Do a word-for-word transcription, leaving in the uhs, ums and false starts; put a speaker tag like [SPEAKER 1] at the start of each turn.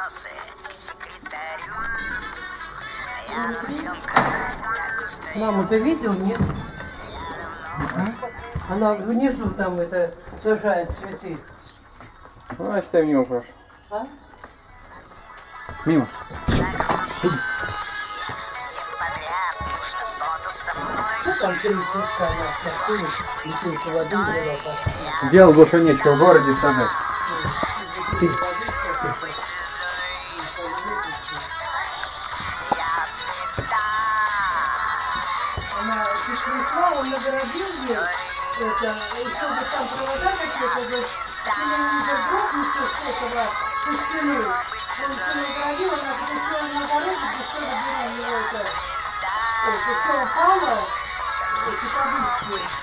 [SPEAKER 1] Маму ты видел, нет? Она внизу там это сажает цветы.
[SPEAKER 2] Ну, значит, я мимо прошу.
[SPEAKER 1] А?
[SPEAKER 2] Мимо. Делал больше нечего в городе сажать.
[SPEAKER 1] Она пришла, он нагородил ее, это, еще бы там провода какие-то, говорит, ты меня не дрогнешь, сколько раз, ты стены. Он все нагородил, она пришла на дорогу, пустила дверь, у него это, все упало, эти подушки.